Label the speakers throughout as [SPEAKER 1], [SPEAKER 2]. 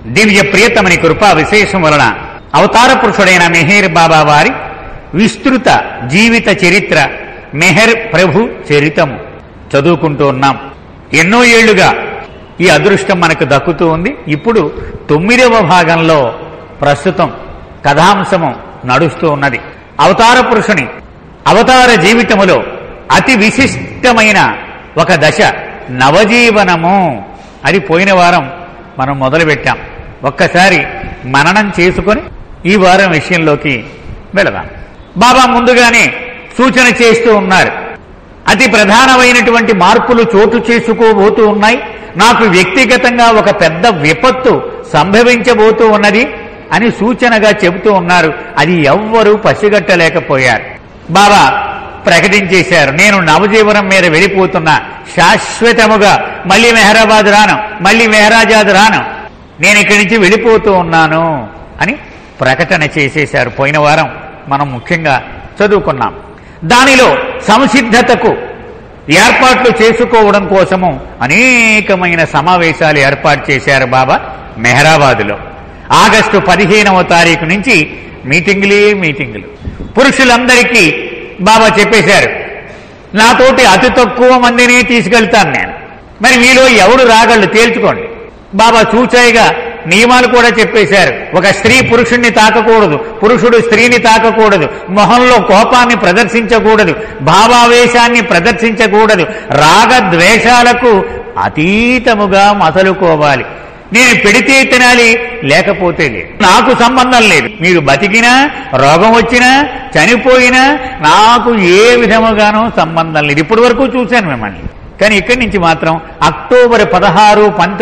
[SPEAKER 1] దివ్య ప్రియతమని కృపా విశేషం వలన అవతార పురుషుడైన మెహర్ బాబా వారి విస్తృత జీవిత చరిత్ర మెహర్ ప్రభు చరితము చదువుకుంటూ ఉన్నాం. ఎన్నో ఏళ్లుగా ఈ అదృష్టం మనకు దక్కుతూ ఉంది. ఇప్పుడు 9వ భాగంలో ప్రస్తుతం కథాంశము నడుస్తూ ఉన్నది. అవతార పురుషుని అవతార జీవితములో అతి విశిష్టమైన ఒక దశ నవజీవనము. అది పోయిన వారం మనం మొదలుపెట్టాం. ఒక్కసారి మననం చేసుకొని ఈ వారం విషయంలోకి వెళదాం. బాబా ముందుగానే సూచన చేస్తూ ఉన్నారు. అతి ప్రధానమైనటువంటి మార్పులు చోటు చేసుకోబోతూ ఉన్నాయి. నాకు వ్యక్తిగతంగా ఒక పెద్ద విపత్తు సంభవించబోతూ ఉన్నది అని సూచనగా చెబుతూ ఉన్నారు. అది ఎవ్వరూ పసిగట్టలేకపోయారు. బాబా ప్రకటించేశారు, నేను నవజీవనం మీద వెళ్ళిపోతున్నా, శాశ్వతముగా మళ్ళీ మెహరాబాద్ రాను, మళ్ళీ మెహరాజాద్ రాను, నేను ఇక్కడి నుంచి వెళ్ళిపోతూ ఉన్నాను అని ప్రకటన చేసేశారు. పోయిన వారం మనం ముఖ్యంగా చదువుకున్నాం. దానిలో సంసిద్ధతకు ఏర్పాట్లు చేసుకోవడం కోసము అనేకమైన సమావేశాలు ఏర్పాటు చేశారు బాబా మెహరాబాదులో. ఆగస్టు 15వ తారీఖు నుంచి మీటింగులు. పురుషులందరికీ బాబా చెప్పేశారు, నాతోటి అతి తక్కువ మందిని తీసుకెళ్తాను నేను, మరి మీలో ఎవరు రాగలరు తేల్చుకోండి. బాబా చూచాయిగా నియమాలు కూడా చెప్పేశారు. ఒక స్త్రీ పురుషుణ్ణి తాకకూడదు, పురుషుడు స్త్రీని తాకకూడదు, మొహంలో కోపాన్ని ప్రదర్శించకూడదు, భావావేశాన్ని ప్రదర్శించకూడదు, రాగద్వేషాలకు అతీతముగా మసలుకోవాలి. నేను పెడితే తినాలి, లేకపోతే లేదు, నాకు సంబంధం లేదు. మీరు బతికినా, రోగం వచ్చినా, చనిపోయినా నాకు ఏ విధముగానూ సంబంధం లేదు. ఇప్పటి వరకు చూశాను మిమ్మల్ని, కానీ ఇక్కడి నుంచి మాత్రం అక్టోబర్ 16,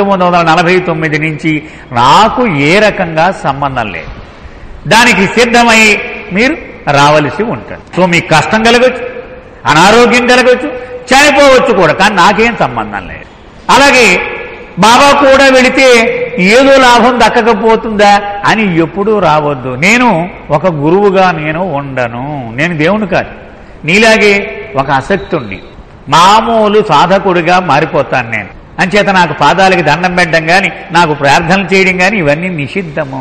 [SPEAKER 1] 1949 నుంచి నాకు ఏ రకంగా సంబంధం లేదు. దానికి సిద్ధమై మీరు రావలసి ఉంటుంది. సో మీకు కష్టం కలగచ్చు, అనారోగ్యం కలగచ్చు, చనిపోవచ్చు కూడా, కానీ నాకేం సంబంధం లేదు. అలాగే బాబా కూడా వెళితే ఏదో లాభం దక్కకపోతుందా అని ఎప్పుడూ రావద్దు. నేను ఒక గురువుగా నేను ఉండను, నేను దేవుని కాదు, నీలాగే ఒక ఆసక్తుణ్ణి, మామూలు సాధకుడిగా మారిపోతాను నేను. అంచేత నాకు పాదాలకి దండం పెట్టడం కానీ, నాకు ప్రార్థనలు చేయడం కానీ ఇవన్నీ నిషిద్ధము.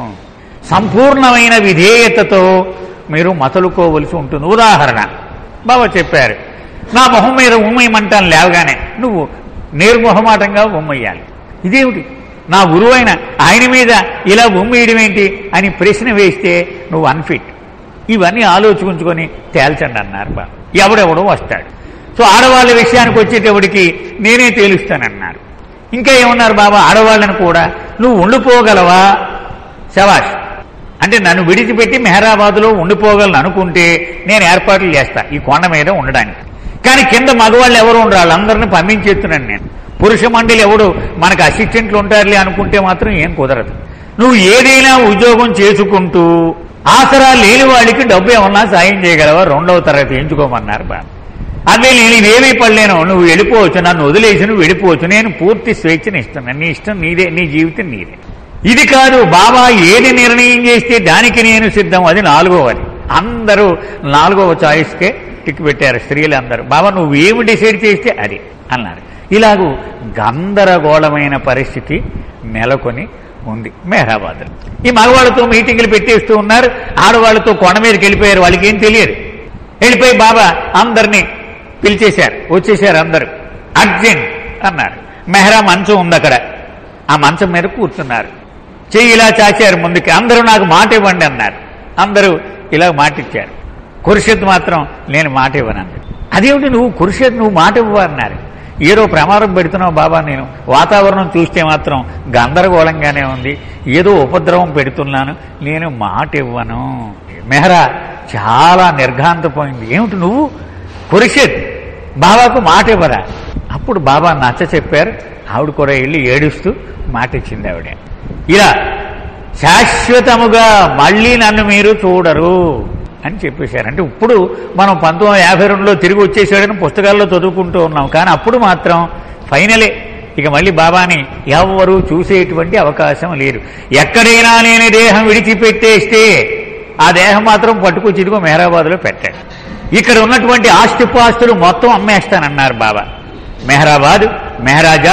[SPEAKER 1] సంపూర్ణమైన విధేయతతో మీరు మసలుకోవలసి ఉంటుంది. ఉదాహరణ బాబా చెప్పారు, నా మొహం మీద ఉమ్మయమంటాను లేవగానే నువ్వు నిర్మోహమాటంగా ఉమ్మయ్యాలి. ఇదేమిటి, నా గురువైన ఆయన మీద ఇలా ఉమ్మేయడం ఏంటి అని ప్రశ్న వేస్తే నువ్వు అన్ఫిట్. ఇవన్నీ ఆలోచించుకొని తేల్చండి అన్నారు బాబా. ఎవడెవడో వస్తాడు. సో ఆడవాళ్ళ విషయానికి వచ్చేటప్పటికి నేనే తేలుస్తానన్నారు. ఇంకా ఏమన్నారు బాబా, ఆడవాళ్ళని కూడా నువ్వు ఉండిపోగలవా, శబాష్, అంటే నన్ను విడిచిపెట్టి మెహరాబాద్లో ఉండిపోగలను అనుకుంటే నేను ఏర్పాట్లు చేస్తా ఈ కొండ మీద ఉండడానికి. కానీ కింద మగవాళ్ళు ఎవరు ఉండరు, వాళ్ళందరినీ పంపించేస్తున్నాను నేను. పురుష మండలి ఎవడు మనకు అసిస్టెంట్లు ఉంటారులే అనుకుంటే మాత్రం ఏం కుదరదు. నువ్వు ఏదైనా ఉద్యోగం చేసుకుంటూ ఆసరా లేని వాళ్ళకి డబ్బు ఏమన్నా సాయం చేయగలవా, 2వ తరగతి ఎంచుకోమన్నారు బాబా. అదే నేను ఇదేమీ పడలేను, నువ్వు వెళ్ళిపోవచ్చు, నన్ను వదిలేసి నువ్వు వెళ్ళిపోవచ్చు, నేను పూర్తి స్వేచ్ఛని ఇస్తున్నాను, నీ ఇష్టం నీదే, నీ జీవితం నీదే. ఇది కాదు, బాబా ఏది నిర్ణయం చేస్తే దానికి నేను సిద్ధం. అది 4వది. అందరూ 4వ చాయిస్కే టిక్ పెట్టారు స్త్రీలందరూ. బాబా నువ్వేమి డిసైడ్ చేస్తే అది అన్నారు. ఇలాగూ గందరగోళమైన పరిస్థితి నెలకొని ఉంది మెహరాబాద్లో. ఈ మగవాళ్ళతో మీటింగులు పెట్టేస్తూ ఉన్నారు, ఆడవాళ్ళతో కొండ మీదకి వెళ్ళిపోయారు. వాళ్ళకి ఏం తెలియదు. వెళ్ళిపోయి బాబా అందరినీ పిలిచేశారు, వచ్చేసారు అందరూ. అర్జెంట్ అన్నారు. మెహరా మంచం ఉంది అక్కడ, ఆ మంచం మీద కూర్చున్నారు. చెయ్యి ఇలా చాచారు ముందుకి. అందరూ నాకు మాట ఇవ్వండి అన్నారు. అందరూ ఇలా మాట ఇచ్చారు. ఖుర్షద్ మాత్రం నేను మాట ఇవ్వనన్నారు. అదేమిటి నువ్వు ఖుర్షద్ నువ్వు మాట ఇవ్వ అన్నారు. ఏదో ప్రమాదం పెడుతున్నావు బాబా, నేను వాతావరణం చూస్తే మాత్రం గందరగోళంగానే ఉంది, ఏదో ఉపద్రవం పెడుతున్నాను, నేను మాట ఇవ్వను. మెహరా చాలా నిర్ఘాంతపోయింది. ఏమిటి నువ్వు ఖుర్షద్ బాబాకు మాట ఇవ్వరా? అప్పుడు బాబా నచ్చ చెప్పారు. ఆవిడ కూడా వెళ్ళి ఏడుస్తూ మాట ఇచ్చింది ఆవిడ. ఇలా శాశ్వతముగా మళ్ళీ నన్ను మీరు చూడరు అని చెప్పేశారు. అంటే ఇప్పుడు మనం 1952లో తిరిగి వచ్చేసాడని పుస్తకాల్లో చదువుకుంటూ ఉన్నాం, కానీ అప్పుడు మాత్రం ఫైనలే, ఇక మళ్ళీ బాబాని ఎవరు చూసేటువంటి అవకాశం లేదు. ఎక్కడైనా నేను దేహం విడిచిపెట్టేస్తే ఆ దేహం మాత్రం పట్టుకొచ్చి ఇదిగో మెహరాబాద్లో పెట్టాడు. ఇక్కడ ఉన్నటువంటి ఆస్తిపాస్తులు మొత్తం అమ్మేస్తానన్నారు బాబా. మెహరాబాద్, మెహరాజాద్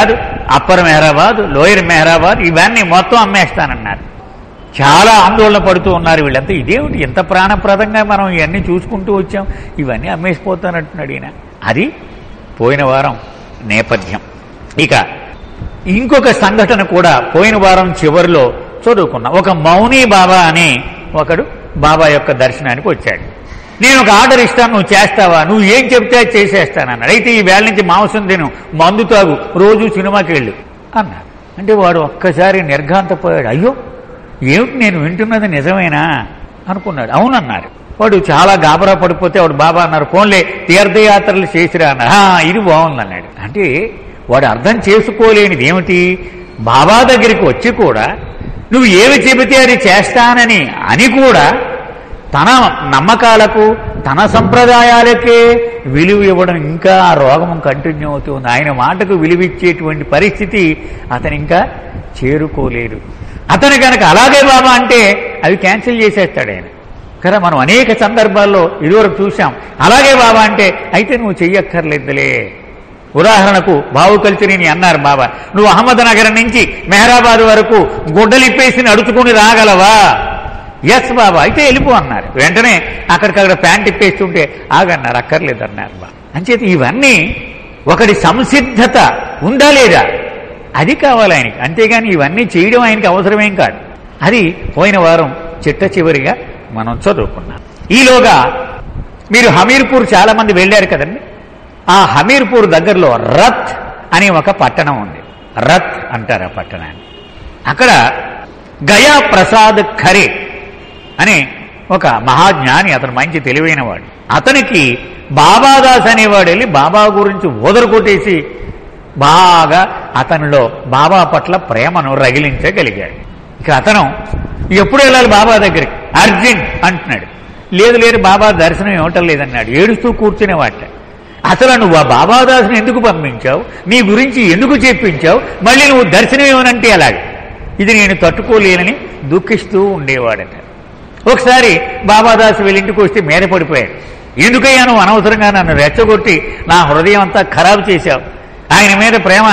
[SPEAKER 1] అప్పర్ మెహరాబాద్, లోయర్ మెహరాబాద్ ఇవన్నీ మొత్తం అమ్మేస్తానన్నారు. చాలా ఆందోళన పడుతూ ఉన్నారు వీళ్ళంతా. ఇదేమిటి ఇంత ప్రాణప్రదంగా మనం ఇవన్నీ చూసుకుంటూ వచ్చాం, ఇవన్నీ అమ్మేసిపోతానంటున్నాడు ఈయన. అది పోయిన వారం నేపథ్యం. ఇక ఇంకొక సంఘటన కూడా పోయిన వారం చివరిలో చదువుకున్నాం. ఒక మౌని బాబా అని ఒకడు బాబా యొక్క దర్శనానికి వచ్చాడు. నేను ఒక ఆర్డర్ ఇస్తాను, నువ్వు చేస్తావా? నువ్వు ఏం చెప్తే చేసేస్తానన్నాడు. అయితే ఈ వేళ నుంచి మాంసం తిను, మందు తాగు, రోజు సినిమాకి వెళ్ళు అన్నాడు. అంటే వాడు ఒక్కసారి నిర్ఘాంతపోయాడు. అయ్యో ఏమిటి నేను వింటున్నది నిజమేనా అనుకున్నాడు. అవునన్నారు. వాడు చాలా గాబరా పడిపోతే వాడు బాబా అన్నారు, ఫోన్లే తీర్థయాత్రలు చేసిరా అన్నారు. ఇది బాగుందన్నాడు. అంటే వాడు అర్థం చేసుకోలేనిది ఏమిటి, బాబా దగ్గరికి వచ్చి కూడా నువ్వు ఏమి చెబితే అది చేస్తానని అని కూడా తన నమ్మకాలకు తన సంప్రదాయాలకే విలువ ఇవ్వడం, ఇంకా ఆ రోగం కంటిన్యూ అవుతుంది. ఆయన మాటకు విలువిచ్చేటువంటి పరిస్థితి అతను ఇంకా చేరుకోలేడు. అతను కనుక అలాగే బాబా అంటే అవి క్యాన్సిల్ చేసేస్తాడు ఆయన కదా. మనం అనేక సందర్భాల్లో ఇదివరకు చూసాం. అలాగే బాబా అంటే అయితే నువ్వు చెయ్యక్కర్లేదులే. ఉదాహరణకు బావు కల్చరీని అన్నారు బాబా, నువ్వు అహ్మద్నగర్ నుంచి మెహరాబాద్ వరకు గుడ్డలిప్పేసి నడుచుకుని రాగలవా? ఎస్ బాబా, అయితే వెళ్ళిపో అన్నారు. వెంటనే అక్కడికక్కడ ప్యాంట్ ఇప్పేస్తుంటే ఆగన్నారు, అక్కర్లేదు అన్నారు బాబా. అంచేత ఇవన్నీ ఒకటి సంసిద్ధత ఉందా లేదా అది కావాలి ఆయనకి, అంతేగాని ఇవన్నీ చేయడం ఆయనకి అవసరమేం కాదు. అది పోయిన వారం చిట్ట చివరిగా మనం చదువుకున్నాం. ఈలోగా మీరు హమీర్పూర్ చాలా మంది వెళ్ళారు కదండి. ఆ హమీర్పూర్ దగ్గరలో రత్ అనే ఒక పట్టణం ఉంది. రత్ అంటారు ఆ పట్టణాన్ని. అక్కడ గయా ప్రసాద్ ఖరే అనే ఒక మహాజ్ఞాని, అతను మంచి తెలివైన వాడు. అతనికి బాబాదాస్ అనేవాడు వెళ్ళి బాబా గురించి ఓదరకొట్టేసి బాగా అతనిలో బాబా పట్ల ప్రేమను రగిలించగలిగాడు. ఇక అతను ఎప్పుడు వెళ్ళాలి బాబా దగ్గరికి, అర్జెంట్ అంటున్నాడు. లేదు లేదు బాబా దర్శనం ఇవ్వటం లేదన్నాడు. ఏడుస్తూ కూర్చునేవాట. అసలు నువ్వు ఆ బాబాదాసుని ఎందుకు పంపించావు, నీ గురించి ఎందుకు చెప్పించావు, మళ్ళీ నువ్వు దర్శనం ఇవ్వనంటే అలాగే. ఇది నేను తట్టుకోలేనని దుఃఖిస్తూ ఉండేవాడట. ఒకసారి బాబాదాసు వీళ్ళింటికి వస్తే మీద పడిపోయాడు. ఎందుకయ్యా నువ్వు అనవసరంగా నన్ను రెచ్చగొట్టి నా హృదయం అంతా ఖరాబు చేశావు, ఆయన మీద ప్రేమ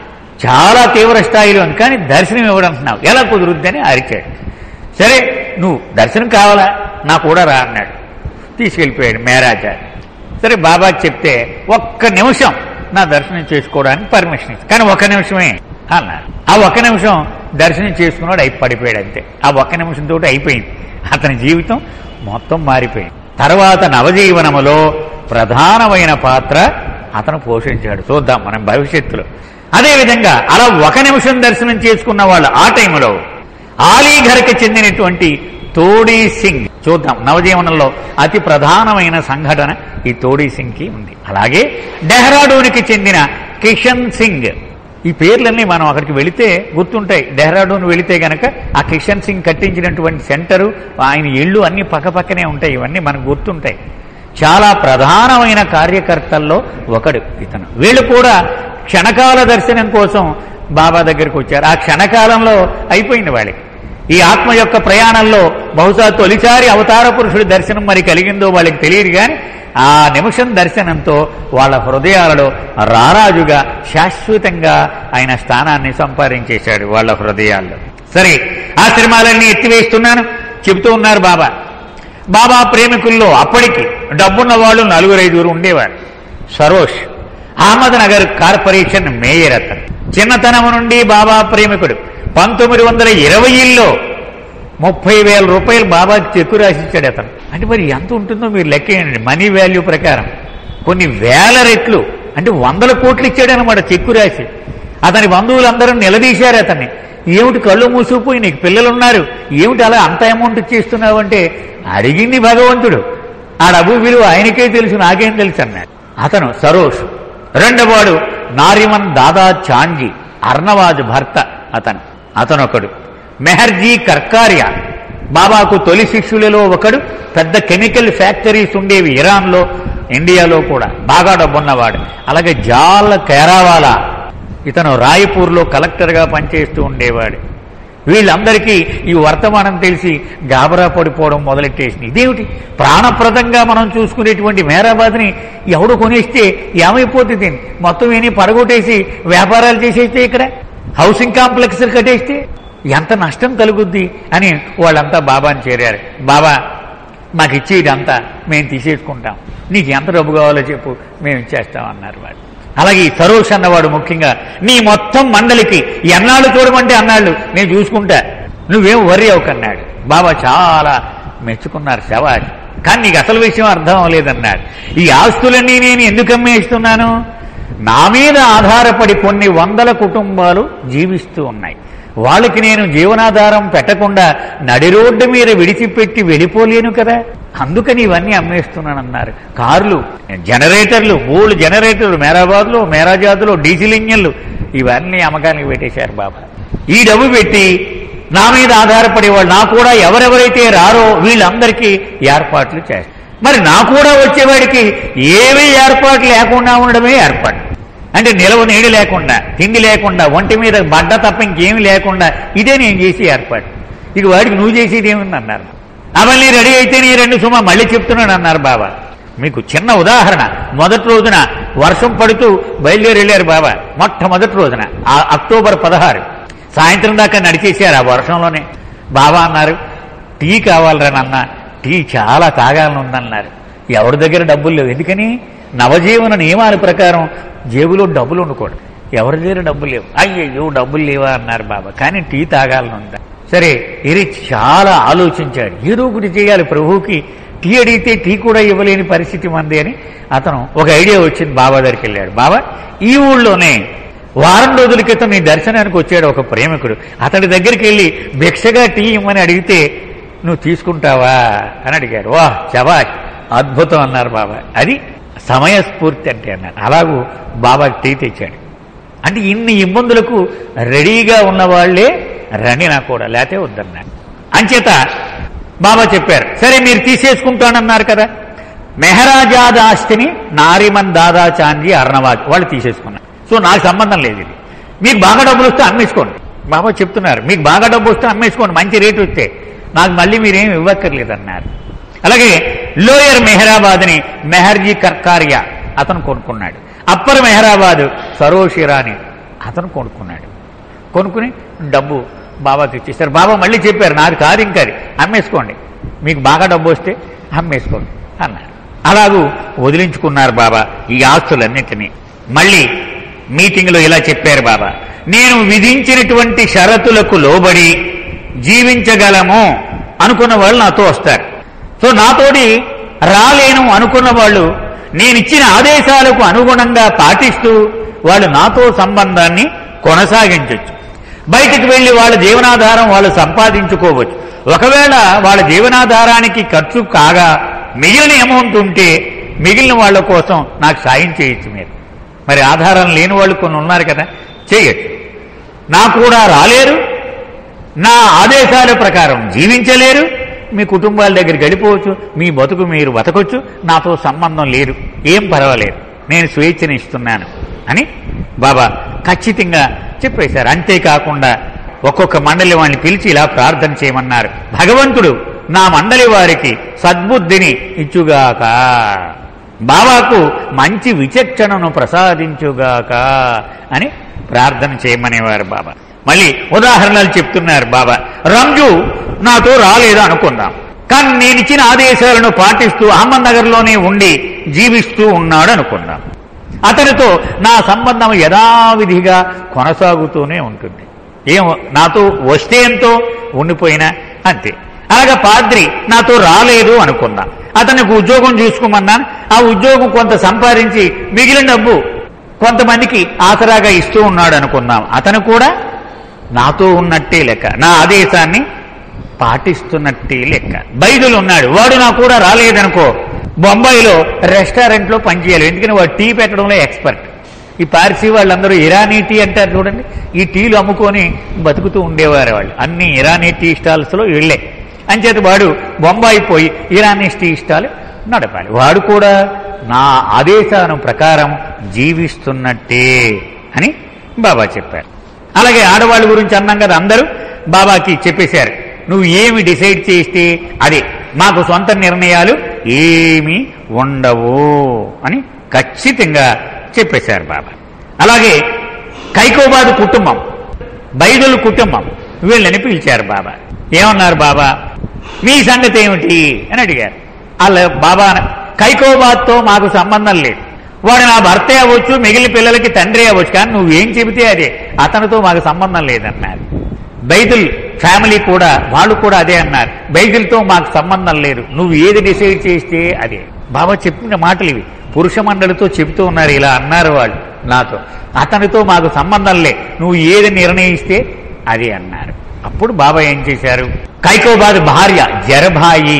[SPEAKER 1] చాలా తీవ్ర స్థాయిలో ఉంది, కానీ దర్శనం ఇవ్వడంటున్నావు, ఎలా కుదురుద్దని అరిచాడు. సరే నువ్వు దర్శనం కావాలా, నా కూడా రా అన్నాడు. తీసుకెళ్ళిపోయాడు మేరాచారి. సరే బాబాకి చెప్తే ఒక్క నిమిషం నా దర్శనం చేసుకోవడానికి పర్మిషన్ ఇచ్చి, కానీ ఒక్క నిమిషమే అన్నారు. ఆ ఒక్క నిమిషం దర్శనం చేసుకున్నాడు, పడిపోయాడు అంతే. ఆ ఒక్క నిమిషంతో అయిపోయింది. అతని జీవితం మొత్తం మారిపోయింది. తర్వాత నవజీవనములో ప్రధానమైన పాత్ర అతను పోషించాడు. చూద్దాం మనం భవిష్యత్తులో. అదేవిధంగా అలా ఒక నిమిషం దర్శనం చేసుకున్న వాళ్ళు ఆ టైంలో ఆలీఘర్కి చెందినటువంటి తోడీ సింగ్, చూద్దాం నవజీవనంలో అతి ప్రధానమైన సంఘటన ఈ తోడీ సింగ్కి ఉంది. అలాగే డెహ్రాడూన్కి చెందిన కిషన్ సింగ్. ఈ పేర్లన్నీ మనం అక్కడికి వెళితే గుర్తుంటాయి. డెహ్రాడూన్ వెళితే గనక ఆ కిషన్ సింగ్ కట్టించినటువంటి సెంటరు, ఆయన ఇళ్ళు అన్ని పక్కపక్కనే ఉంటాయి. ఇవన్నీ మనకు గుర్తుంటాయి. చాలా ప్రధానమైన కార్యకర్తల్లో ఒకడు ఇతను. వీళ్ళు కూడా క్షణకాల దర్శనం కోసం బాబా దగ్గరికి వచ్చారు. ఆ క్షణకాలంలో అయిపోయింది వాళ్ళకి. ఈ ఆత్మ యొక్క ప్రయాణంలో బహుశా తొలిసారి అవతార పురుషుడి దర్శనం మరి కలిగిందో వాళ్ళకి తెలియదు, కానీ ఆ నిమిషం దర్శనంతో వాళ్ళ హృదయాలలో రారాజుగా శాశ్వతంగా ఆయన స్థానాన్ని సంపాదించేశాడు వాళ్ళ హృదయాల్లో. సరే, ఆశ్రమాలన్నీ ఎత్తివేస్తున్నాను చెబుతూ ఉన్నారు బాబా. బాబా ప్రేమికుల్లో అప్పటికి డబ్బున్న వాళ్ళు 4-5 ఉండేవారు. సరోష్ అహ్మద్నగర్ కార్పొరేషన్ మేయర్ అతను. చిన్నతనం నుండి బాబా ప్రేమికుడు. 1920లో 30,000 రూపాయలు బాబాకి చెక్కు రాసిచ్చాడు అతను. అంటే మరి ఎంత ఉంటుందో మీరు లెక్కేయండి. మనీ వాల్యూ ప్రకారం కొన్ని వేల రెట్లు, అంటే 100 కోట్లు ఇచ్చాడనమాట చెక్కు రాసి. అతని బంధువులందరూ నిలదీశారు అతన్ని. ఏమిటి కళ్ళు మూసుకుపోయి, నీకు పిల్లలున్నారు, ఏమిటి అలా అంత అమౌంట్ ఇచ్చేస్తున్నావు అంటే, అడిగింది భగవంతుడు, ఆ డబ్బు విలువ ఆయనకే తెలుసు, నాకేం తెలుసు అన్నాడు. అతను సరోష్. రెండవవాడు నారిమన్ దాదా చాంజీ, అర్నవాజ్ భర్త అతనొకడు. మెహర్జీ కర్కారియా, బాబాకు తొలి శిష్యులలో ఒకడు. పెద్ద కెమికల్ ఫ్యాక్టరీస్ ఉండేవి ఇరాన్లో, ఇండియాలో కూడా, బాగా డబ్బున్నవాడు. అలాగే జాల్ కేరావాలా, ఇతను రాయ్పూర్లో కలెక్టర్గా పనిచేస్తూ ఉండేవాడు. వీళ్ళందరికీ ఈ వర్తమానం తెలిసి గాబరా పడిపోవడం మొదలెట్టేసింది. ఇదేమిటి, ప్రాణప్రదంగా మనం చూసుకునేటువంటి మేరాబాద్ని ఎవడు కొనేస్తే ఏమైపోతుంది, మొత్తం ఏమీ పడగొట్టేసి వ్యాపారాలు చేసేస్తే ఇక్కడ హౌసింగ్ కాంప్లెక్స్ కట్టేస్తే ఎంత నష్టం కలుగుద్ది అని వాళ్ళంతా బాబాని చేరారు. బాబా మాకు ఇచ్చేదంతా మేము తీసేసుకుంటాం, నీకు ఎంత డబ్బు కావాలో చెప్పు మేము ఇచ్చేస్తామన్నారు వాడు. అలాగే ఈ సరోష్ అన్నవాడు ముఖ్యంగా నీ మొత్తం మండలికి ఎన్నాళ్ళు చూడమంటే అన్నాళ్ళు నేను చూసుకుంటా, నువ్వేం వర్రీ అవ్వకన్నాడు. బాబా చాలా మెచ్చుకున్నారు, శవాజ్. కానీ నీకు అసలు విషయం అర్థం అవ్వలేదన్నాడు. ఈ ఆస్తులన్నీ నేను ఎందుకు అమ్మేస్తున్నాను? నా మీద ఆధారపడి కొన్ని వందల కుటుంబాలు జీవిస్తూ ఉన్నాయి. వాళ్ళకి నేను జీవనాధారం పెట్టకుండా నడి రోడ్డు మీద విడిచిపెట్టి వెళ్ళిపోలేను కదా, అందుకని ఇవన్నీ అమ్మేస్తున్నానన్నారు. కార్లు, జనరేటర్లు, 3 జనరేటర్లు మేరాబాద్లో, మేరాజాద్లో, డీజిల్ ఇంజన్లు ఇవన్నీ అమ్మకానికి పెట్టేశారు బాబా. ఈ డబ్బు పెట్టి నా మీద ఆధారపడే వాళ్ళు, నా కూడా ఎవరెవరైతే రారో వీళ్ళందరికీ ఏర్పాట్లు చేస్తారు. మరి నా కూడా వచ్చేవాడికి ఏమీ ఏర్పాటు లేకుండా ఉండడమే ఏర్పాటు. అంటే నిలవ నీడి లేకుండా, తిండి లేకుండా, ఒంటి మీద బడ్డ తప్ప ఇంకేమీ లేకుండా ఇదే నేను చేసి ఏర్పాటు. ఇక వాడికి నువ్వు చేసేది ఏముంది అన్నారు. అవన్నీ రెడీ అయితే నీ 2 సుమ మళ్ళీ చెప్తున్నాను అన్నారు బాబా. మీకు చిన్న ఉదాహరణ, మొదటి రోజున వర్షం పడుతూ బయలుదేరి వెళ్ళారు బాబా. మొట్టమొదటి రోజున అక్టోబర్ 16 సాయంత్రం దాకా నడిచేశారు ఆ వర్షంలోనే. బాబా అన్నారు, టీ కావాలరా నాన్న, టీ చాలా తాగాలనుందన్నారు. ఎవరి దగ్గర డబ్బులు లేవు. ఎందుకని? నవజీవన నియమాల ప్రకారం జేబులో డబ్బులు ఉండకూడదు. ఎవరి దగ్గర డబ్బులు లేవు. అయ్యో డబ్బులు లేవా అన్నారు బాబా. కానీ టీ తాగాలనుందా? సరే, ఇది చాలా ఆలోచించాడు. ఏదో ఒకటి చేయాలి ప్రభువుకి. టీ అడిగితే టీ కూడా ఇవ్వలేని పరిస్థితి మంది అని అతను ఒక ఐడియా వచ్చింది. బాబా దగ్గరికి వెళ్ళాడు. బాబా, ఈ ఊళ్ళోనే వారం రోజుల క్రితం నీ దర్శనానికి వచ్చాడు ఒక ప్రేమికుడు. అతడి దగ్గరికి వెళ్ళి భిక్షగా టీ ఇమ్మని అడిగితే నువ్వు తీసుకుంటావా అని అడిగాడు. వాహ్ శబాష్, అద్భుతం అన్నారు బాబా. అది సమయస్ఫూర్తి అంటే అన్నారు. అలాగూ బాబా టీ తెచ్చాడు. అంటే ఇన్ని ఇబ్బందులకు రెడీగా ఉన్నవాళ్లే రండి నా కూడా, లేతే వద్దన్నారు. అంచేత బాబా చెప్పారు, సరే మీరు తీసేసుకుంటానన్నారు కదా. మెహరాజాద్ ఆస్తిని నారిమన్ దాదా చాందీ అర్నవాజ్ వాళ్ళు తీసేసుకున్నారు. సో నాకు సంబంధం లేదు. ఇది మీకు బాగా డబ్బులు వస్తే అమ్మేసుకోండి. బాబా చెప్తున్నారు, మీకు బాగా డబ్బు వస్తే అమ్మేసుకోండి, మంచి రేటు వస్తే, నాకు మళ్ళీ మీరేం ఇవ్వక్కర్లేదన్నారు. అలాగే లోయర్ మెహరాబాద్ని మెహర్జీ కర్కారియా అతను కొనుక్కున్నాడు. అప్పర్ మెహరాబాద్ సరోష్ ఇరానీ అతను కొనుక్కున్నాడు. కొనుక్కుని డబ్బు బాబాకి ఇచ్చేస్తారు. బాబా మళ్ళీ చెప్పారు, నాది కాదు ఇంకా, అది అమ్మేసుకోండి, మీకు బాగా డబ్బు వస్తే అమ్మేసుకోండి అన్నారు. అలాగూ వదిలించుకున్నారు బాబా ఈ ఆస్తులన్నింటినీ. మళ్ళీ మీటింగ్లో ఇలా చెప్పారు బాబా, నేను విధించినటువంటి షరతులకు లోబడి జీవించగలము అనుకున్న వాళ్ళు నాతో వస్తారు. సో నాతోటి రాలేను అనుకున్న వాళ్ళు నేనిచ్చిన ఆదేశాలకు అనుగుణంగా పాటిస్తూ వాళ్ళు నాతో సంబంధాన్ని కొనసాగించవచ్చు. బయటికి వెళ్ళి వాళ్ళ జీవనాధారం వాళ్ళు సంపాదించుకోవచ్చు. ఒకవేళ వాళ్ళ జీవనాధారానికి ఖర్చు కాగా మిగిలిన అమౌంట్ ఉంటే మిగిలిన వాళ్ళ కోసం నాకు సాయం చేయొచ్చు మీరు. మరి ఆధారం లేని వాళ్ళు కొన్ని ఉన్నారు కదా, చేయొచ్చు. నా కూడా రాలేరు, నా ఆదేశాల ప్రకారం జీవించలేరు, మీ కుటుంబాల దగ్గరికి వెళ్ళిపోవచ్చు, మీ బతుకు మీరు బతకొచ్చు, నాతో సంబంధం లేదు, ఏం పర్వాలేదు, నేను స్వేచ్ఛని ఇస్తున్నాను అని బాబా ఖచ్చితంగా చెప్పేశారు. అంతేకాకుండా ఒక్కొక్క మండలి వాడిని పిలిచి ఇలా ప్రార్థన చేయమన్నారు, భగవంతుడు నా మండలి వారికి సద్బుద్ధిని ఇచ్చుగాక, బాబాకు మంచి విచక్షణను ప్రసాదించుగాక అని ప్రార్థన చేయమనేవారు బాబా. మళ్ళీ ఉదాహరణలు చెప్తున్నారు బాబా. రంజు నాతో రాలేదు అనుకుందాం, కానీ నేనిచ్చిన ఆదేశాలను పాటిస్తూ అహ్మద్నగర్లోనే ఉండి జీవిస్తూ ఉన్నాడు అనుకుందాం. అతనితో నా సంబంధం యథావిధిగా కొనసాగుతూనే ఉంటుంది. ఏమో నాతో వస్తే ఎంతో, ఉండిపోయినా అంతే. అలాగే పాద్రి నాతో రాలేదు అనుకుందాం, అతనికి ఉద్యోగం చూసుకోమన్నాను, ఆ ఉద్యోగం కొంత సంపాదించి మిగిలిన డబ్బు కొంతమందికి ఆసరాగా ఇస్తూ ఉన్నాడు అనుకుందాం, అతను కూడా నాతో ఉన్నట్టే లెక్క, నా ఆదేశాన్ని పాటిస్తున్నట్టే లెక్క. బైదులు ఉన్నాడు, వాడు నా కూడా రాలేదనుకో, బొంబాయిలో రెస్టారెంట్లో పనిచేయాలి, ఎందుకని వాడు టీ పెట్టడంలో ఎక్స్పర్ట్. ఈ పార్సీ వాళ్ళందరూ ఇరానీ టీ అంటారు చూడండి, ఈ టీలు అమ్ముకొని బతుకుతూ ఉండేవారు వాళ్ళు. అన్ని ఇరానీ టీ స్టాల్స్లో వీళ్ళే. అంచేత వాడు బొంబాయి పోయి ఇరానీ టీ స్టాల్ నడపాలి. వాడు కూడా నా ఆదేశాల ప్రకారం జీవిస్తున్నట్టే అని బాబా చెప్పారు. అలాగే ఆడవాళ్ళ గురించి అన్నాం కదా, అందరూ బాబాకి చెప్పేశారు, నువ్వు ఏమి డిసైడ్ చేస్తే అదే, మాకు సొంత నిర్ణయాలు ఏమీ ఉండవు అని ఖచ్చితంగా చెప్పేశారు బాబా. అలాగే కైకోబాద్ కుటుంబం బైదుల్ కుటుంబం వీళ్ళని పిలిచారు బాబా. ఏమన్నారు బాబా, మీ సంగతి ఏమిటి అని అడిగారు. వాళ్ళ బాబా, కైకోబాద్తో మాకు సంబంధం లేదు, వాడు నా భర్తే అవ్వచ్చు, మిగిలిన పిల్లలకి తండ్రి అవ్వచ్చు, కానీ నువ్వేం చెబితే అదే, అతనితో మాకు సంబంధం లేదన్నారు. బైదుల్ ఫ్యామిలీ కూడా వాళ్ళు కూడా అదే అన్నారు, బైదుల్తో మాకు సంబంధం లేదు, నువ్వు ఏది డిసైడ్ చేస్తే అదే. బాబా చెప్పిన మాటలు ఇవి. పురుష మండలితో చెబుతూ ఉన్నారు, ఇలా అన్నారు వాళ్ళు నాతో, అతనితో మాకు సంబంధం లే, నువ్వు ఏది నిర్ణయిస్తే అదే అన్నారు. అప్పుడు బాబా ఏం చేశారు, కైకోబాద్ భార్య జరభాయి,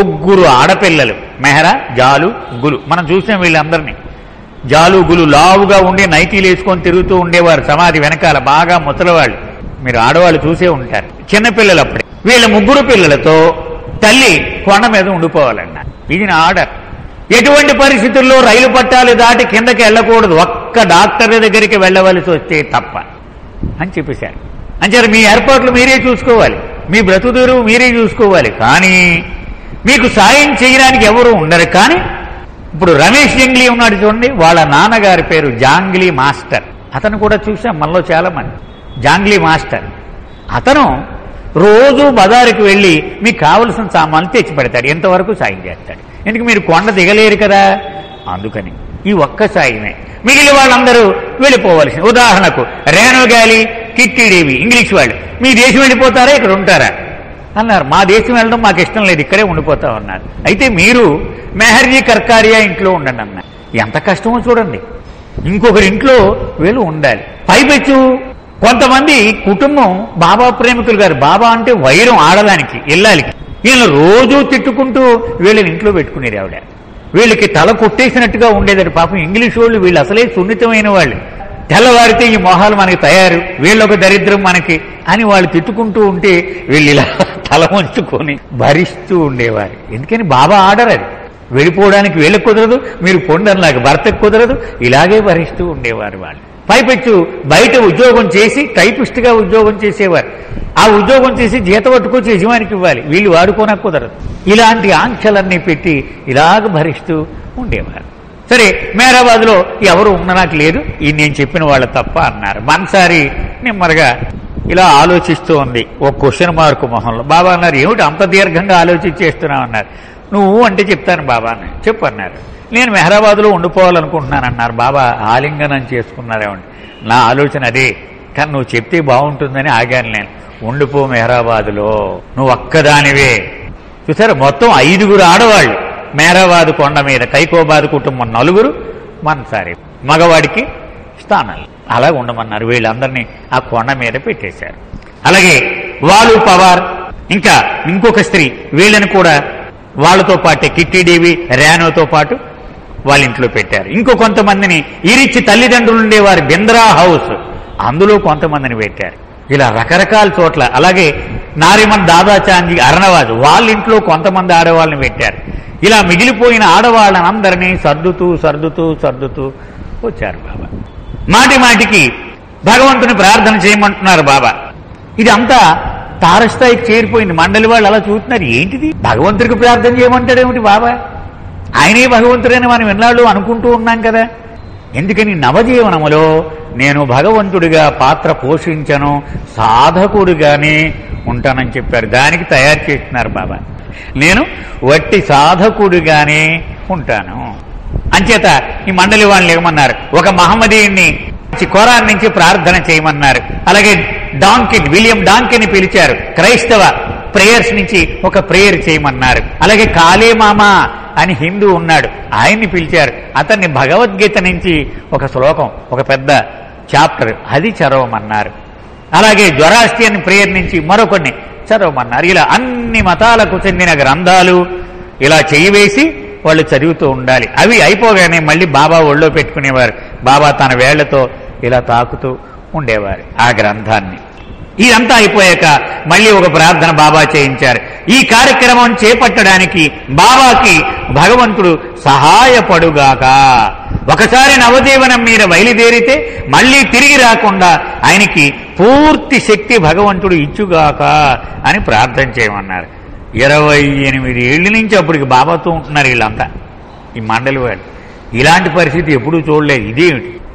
[SPEAKER 1] 3 ఆడపిల్లలు, మెహరా, జాలు, గులు. మనం చూసాం వీళ్ళందరినీ. జాలు, గులు లావుగా ఉండి నైటీలు వేసుకొని తిరుగుతూ ఉండేవారు సమాధి వెనకాల, బాగా ముసలివాళ్ళు. మీరు ఆడవాళ్ళు చూసే ఉంటారు. చిన్నపిల్లలు అప్పుడే. వీళ్ళ 3 పిల్లలతో తల్లి కొండ మీద ఉండిపోవాలన్న, ఇది నా ఆర్డర్. ఎటువంటి పరిస్థితుల్లో రైలు పట్టాలు దాటి కిందకి వెళ్ళకూడదు, ఒక్క డాక్టర్ దగ్గరికి వెళ్ళవలసి వస్తే తప్ప అని చెప్పేశారు. అంచేత మీ ఏర్పాట్లు మీరే చూసుకోవాలి, మీ బ్రతుకుదూరు మీరే చూసుకోవాలి, కానీ మీకు సాయం చేయడానికి ఎవరు ఉండరు. కానీ ఇప్పుడు రమేష్ జంగ్లీ ఉన్నాడు చూడండి, వాళ్ళ నాన్నగారి పేరు జాంగ్లీ మాస్టర్. అతను కూడా చూసాం మనలో చాలా మంది. జాంగ్లీ మాస్టర్ అతను రోజు బజారుకి వెళ్ళి మీకు కావలసిన సామాన్లు తెచ్చి పెడతాడు, ఎంతవరకు సాయం చేస్తాడు. ఎందుకు మీరు కొండ దిగలేరు కదా, అందుకని ఈ ఒక్క సాయమే. మిగిలిన వాళ్ళందరూ వెళ్ళిపోవలసింది. ఉదాహరణకు రేణు గాలి, కిట్టిడేవి ఇంగ్లీష్ వాళ్ళు, మీ దేశం వెళ్ళిపోతారా ఇక్కడ ఉంటారా అన్నారు. మా దేశం వెళ్ళడం మాకు ఇష్టం లేదు, ఇక్కడే ఉండిపోతాం అన్నారు. అయితే మీరు మెహర్జీ కర్కారియా ఇంట్లో ఉండండి అన్నారు. ఎంత కష్టమో చూడండి, ఇంకొకరి ఇంట్లో వీళ్ళు ఉండాలి. పైపెచ్చు కొంతమంది కుటుంబం బాబా ప్రేమికులు గారు, బాబా అంటే వైరం ఆడదానికి ఇల్లాలికి, వీళ్ళు రోజూ తిట్టుకుంటూ వీళ్ళని ఇంట్లో పెట్టుకునేది ఆవిడ. వీళ్ళకి తల కొట్టేసినట్టుగా ఉండేది పాపం. ఇంగ్లీష్ వాళ్ళు వీళ్ళు అసలే సున్నితమైన వాళ్ళు, తెల్లవారితే ఈ మొహాలు మనకి తయారు, వీళ్ళొక దరిద్రం మనకి అని వాళ్ళు తిట్టుకుంటూ ఉంటే వీళ్ళు ఇలా తల వంచుకొని భరిస్తూ ఉండేవారు. ఎందుకని బాబా ఆర్డర్ అది, వెళ్ళిపోవడానికి వీళ్ళకి కుదరదు, మీరు పొందనలాగా భర్తకు కుదరదు, ఇలాగే భరిస్తూ ఉండేవారు వాళ్ళు. పైపెచ్చు బయట ఉద్యోగం చేసి టైపిస్ట్గా ఉద్యోగం చేసేవారు, ఆ ఉద్యోగం చేసి జీత పట్టుకొచ్చి యజమానికి ఇవ్వాలి, వీళ్ళు వాడుకోనకు కుదరదు. ఇలాంటి ఆంక్షలన్నీ పెట్టి ఇలాగ భరిస్తూ ఉండేవారు. సరే, మేరాబాద్లో ఎవరు ఉండడానికి లేదు, ఇది నేను చెప్పిన వాళ్ళ తప్ప అన్నారు. మనసారి నెమ్మదిగా ఇలా ఆలోచిస్తూ ఉంది, ఓ క్వశ్చన్ మార్కు మొహంలో. బాబా అన్నారు, ఏమిటి అంత దీర్ఘంగా ఆలోచించేస్తున్నావు అన్నారు. నువ్వు అంటే చెప్తాను బాబా అని చెప్పు అన్నారు. నేను మెహరాబాద్లో ఉండిపోవాలనుకుంటున్నాను అన్నారు. బాబా ఆలింగనం చేసుకున్నారేమండి, నా ఆలోచన అదే, కానీ నువ్వు చెప్తే బాగుంటుందని ఆగాను నేను. ఉండిపో మెహరాబాద్లో, నువ్వు ఒక్కదానివే. చూసారా, మొత్తం 5 ఆడవాళ్ళు మెహరాబాద్ కొండ మీద, కైకోబాద్ కుటుంబం 4, మనసారి మగవాడికి స్థానాలు అలా ఉండమన్నారు. వీళ్ళందరినీ ఆ కొండ మీద పెట్టేశారు. అలాగే వాలు పవార్ ఇంకా ఇంకొక స్త్రీ, వీళ్ళని కూడా వాళ్ళతో పాటే కిట్టిడేవి, రేణుతో పాటు వాళ్ళ ఇంట్లో పెట్టారు. ఇంకో కొంతమందిని ఇరిచి తల్లిదండ్రులు ఉండేవారు బింద్రా హౌస్, అందులో కొంతమందిని పెట్టారు. ఇలా రకరకాల చోట్ల. అలాగే నారిమన్ దాదాచాందీ అరణవాజ్ వాళ్ళ ఇంట్లో కొంతమంది ఆడవాళ్ళని పెట్టారు. ఇలా మిగిలిపోయిన ఆడవాళ్ళనందరినీ సర్దుతూ సర్దుతూ సర్దుతూ వచ్చారు బాబా. మాటి మాటికి భగవంతుని ప్రార్థన చేయమంటున్నారు బాబా. ఇది అంతా తారస్థాయికి చేరిపోయింది. మండలి వాళ్ళు అలా చూస్తున్నారు, ఏంటిది భగవంతుడికి ప్రార్థన చేయమంటాడేమిటి బాబా, ఆయనే భగవంతుడని మనం ఎన్నాళ్ళు అనుకుంటూ ఉన్నాం కదా. ఎందుకని నవజీవనములో నేను భగవంతుడిగా పాత్ర పోషించను, సాధకుడిగానే ఉంటానని చెప్పారు. దానికి తయారు చేస్తున్నారు బాబా. నేను వట్టి సాధకుడిగానే ఉంటాను అంచేత ఈ మండలి వాళ్ళని ఏమన్నారు, ఒక మహమ్మదీయుణ్ణి ఖురాన్ నుంచి ప్రార్థన చేయమన్నారు. అలాగే డాంకిన్, విలియం డాంకిన్ పిలిచారు, క్రైస్తవ ప్రేయర్స్ నుంచి ఒక ప్రేయర్ చేయమన్నారు. అలాగే కాళేమామా అని హిందూ ఉన్నాడు, ఆయన్ని పిలిచారు, అతన్ని భగవద్గీత నుంచి ఒక శ్లోకం, ఒక పెద్ద చాప్టర్ అది చదవమన్నారు. అలాగే జొరాస్ట్రియన్ ప్రేయర్ నుంచి మరొకరిని చదవమన్నారు. ఇలా అన్ని మతాలకు చెందిన గ్రంథాలు ఇలా చేయివేసి వాళ్ళు చదువుతూ ఉండాలి. అవి అయిపోగానే మళ్ళీ బాబా ఒళ్ళో పెట్టుకునేవారు. బాబా తన వేళ్లతో ఇలా తాకుతూ ఉండేవారు ఆ గ్రంథాన్ని. ఇదంతా అయిపోయాక మళ్ళీ ఒక ప్రార్థన బాబా చేయించారు. ఈ కార్యక్రమం చేపట్టడానికి బాబాకి భగవంతుడు సహాయపడుగాక. ఒకసారి నవజీవనం మీద బయలుదేరితే మళ్ళీ తిరిగి రాకుండా ఆయనకి పూర్తి శక్తి భగవంతుడు ఇచ్చుగాక అని ప్రార్థన చేయమన్నారు. 28 ఏళ్ల నుంచి అప్పటికి బాబాతో ఉంటున్నారు వీళ్ళంతా, ఈ మండలి వాళ్ళు. ఇలాంటి పరిస్థితి ఎప్పుడూ చూడలేదు. ఇదేమిటి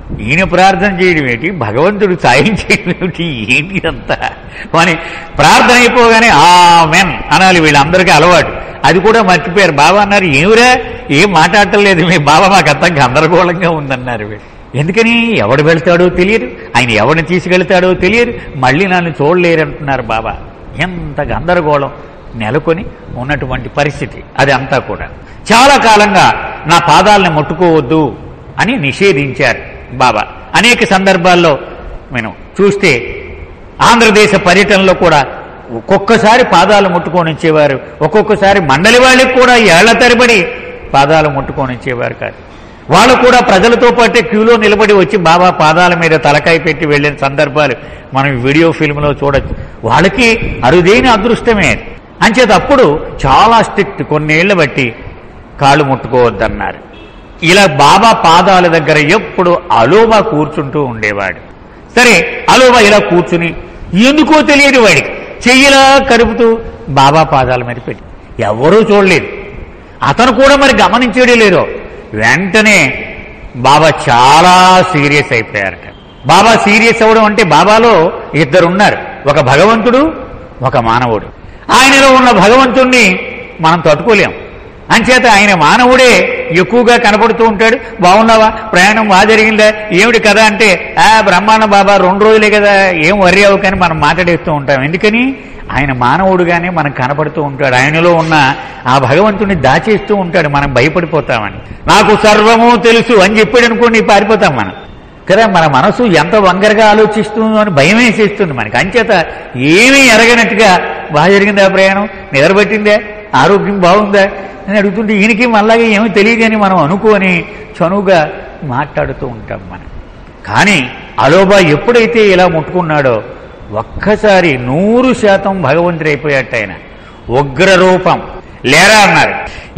[SPEAKER 1] ఈయన ప్రార్థన చేయడం ఏంటి, భగవంతుడు సాయం చేయడం ఏమిటి, ఏంటి అంతా అని ప్రార్థన అయిపోగానే ఆమెన్ అనాలి. వీళ్ళందరికీ అలవాటు. అది కూడా మర్చిపోయారు. బాబా అన్నారు, ఏమిరా ఏం మాట్లాడటం లేదు మీ బాబా, మాకంతా గందరగోళంగా ఉందన్నారు. ఎందుకని? ఎవడు వెళ్తాడో తెలియదు, ఆయన ఎవరిని తీసుకెళ్తాడో తెలియదు, మళ్ళీ నన్ను చూడలేరంటున్నారు బాబా. ఎంత గందరగోళం నెలకొని ఉన్నటువంటి పరిస్థితి అది అంతా కూడా. చాలా కాలంగా నా పాదాలను ముట్టుకోవద్దు అని నిషేధించారు బాబా. అనేక సందర్భాల్లో మనం చూస్తే ఆంధ్రదేశ పర్యటనలో కూడా ఒక్కొక్కసారి పాదాలు ముట్టుకొని వచ్చేవారు, ఒక్కొక్కసారి మండలి వాళ్ళకి కూడా ఏళ్ల తరబడి పాదాలు ముట్టుకొని వచ్చేవారు కాదు. వాళ్ళు కూడా ప్రజలతో పాటే క్యూలో నిలబడి వచ్చి బాబా పాదాల మీద తలకాయ పెట్టి వెళ్ళిన సందర్భాలు మనం వీడియో ఫిల్మ్లో చూడొచ్చు. వాళ్ళకి అరుదైన అదృష్టమే. అంచేత అప్పుడు చాలా స్ట్రిక్ట్, కొన్నేళ్ల బట్టి కాళ్ళు ముట్టుకోవద్దన్నారు. ఇలా బాబా పాదాల దగ్గర ఎప్పుడు అలోబా కూర్చుంటూ ఉండేవాడు. సరే, అలోబా ఇలా కూర్చుని ఎందుకో తెలియదు వాడికి చెయ్యిలా కరుపుతూ బాబా పాదాల మీద పెట్టి ఎవరూ చూడలేదు. అతను కూడా మరి గమనించేడే లేదో. వెంటనే బాబా చాలా సీరియస్ అయిపోయారట. బాబా సీరియస్ అవ్వడం అంటే బాబాలో ఇద్దరున్నారు, ఒక భగవంతుడు, ఒక మానవుడు. ఆయనలో ఉన్న భగవంతుణ్ణి మనం తట్టుకోలేం. అంచేత ఆయన మానవుడే ఎక్కువగా కనపడుతూ ఉంటాడు. బాగున్నావా, ప్రయాణం బాగా జరిగిందా, ఏమిటి కదా అంటే బ్రహ్మాండ బాబా 2 రోజులే కదా, ఏం వర్రీ అవ్వకు కానీ మనం మాట్లాడేస్తూ ఉంటాం. ఎందుకని? ఆయన మానవుడుగానే మనకు కనపడుతూ ఉంటాడు. ఆయనలో ఉన్న ఆ భగవంతుడిని దాచేస్తూ ఉంటాడు. మనం భయపడిపోతామని. నాకు సర్వము తెలుసు అని చెప్పాడు అనుకోండి, పారిపోతాం మనం కదా. మన మనసు ఎంత వంకరగా ఆలోచిస్తుందో అని భయం వేసేస్తుంది మనకి. అంచేత ఏమీ ఎరగనట్టుగా బాగా జరిగిందా ప్రయాణం, నిద్రపట్టిందా, ఆరోగ్యం బాగుందా అని అడుగుతుంటే ఈయనకి మళ్ళాగా ఏమీ తెలియదు అని మనం అనుకోని చనువుగా మాట్లాడుతూ ఉంటాం మనం. కానీ అలోబా ఎప్పుడైతే ఇలా ముట్టుకున్నాడో ఒక్కసారి 100% భగవంతుడైపోయాట. ఆయన ఉగ్ర రూపం. లేరా అన్నారు,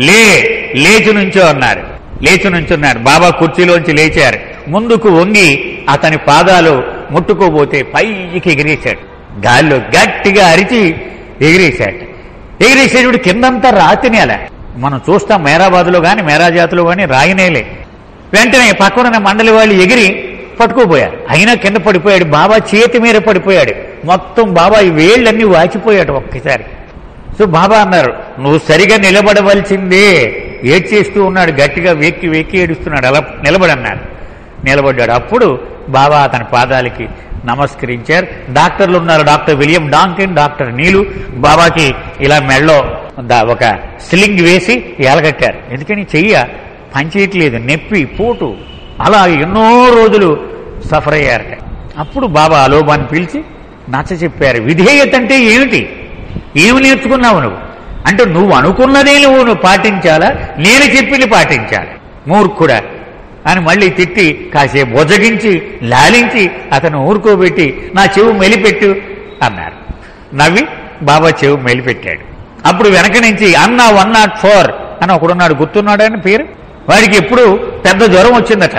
[SPEAKER 1] లేచి నుంచో అన్నారు. లేచి నుంచున్నాడు. బాబా కుర్చీలోంచి లేచారు. ముందుకు వంగి అతని పాదాలు ముట్టుకోబోతే పైకి ఎగిరేశాడు. గాల్లో గట్టిగా అరిచి ఎగిరేశాడు. ఎగిరేసేటప్పుడు కిందంతా రాతి నేల. మనం చూస్తాం మేరాబాదులో కానీ మేరాజాతులో కానీ రాయినేలే. వెంటనే పక్కన మండలి వాళ్ళు ఎగిరి పట్టుకోపోయారు. అయినా కింద పడిపోయాడు. బాబా చేతి మీద పడిపోయాడు. మొత్తం బాబా ఈ వేళ్ళన్నీ వాచిపోయాడు ఒక్కసారి. సో బాబా అన్నారు, నువ్వు సరిగా నిలబడవలసిందే. ఏడ్చేస్తూ ఉన్నాడు, గట్టిగా వెక్కి వెక్కి ఏడుస్తున్నాడు. అలా నిలబడన్నారు. నిలబడ్డాడు. అప్పుడు బాబా అతని పాదాలకి నమస్కరించారు. డాక్టర్లు ఉన్నారు, doctor William Donkin, doctor Nilu. బాబాకి ఇలా మెళ్ళో ఒక స్లింగ్ వేసి ఎలగట్టారు. ఎందుకని? చెయ్య పనిచేయట్లేదు, నొప్పి, పోటు, అలా ఎన్నో రోజులు సఫర్ అయ్యారట. అప్పుడు బాబా అలోబాన్ని పిలిచి నచ్చ చెప్పారు. విధేయత అంటే ఏమిటి, ఏమి నేర్చుకున్నావు నువ్వు అంటే, నువ్వు అనుకున్నదే నువ్వు పాటించాలా, నేను చెప్పింది పాటించాలి, మూర్ఖుడా అని మళ్ళీ తిట్టి కాసేపు బొజగించి లాలించి అతను ఊరుకోబెట్టి నా చెవు మెలిపెట్టు అన్నారు. నవ్వి బాబా చెవు మెలిపెట్టాడు. అప్పుడు వెనక నుంచి అన్న 104 అని ఒకడున్నాడు, గుర్తున్నాడు అని పేరు. వాడికి ఎప్పుడు పెద్ద జ్వరం వచ్చిందట.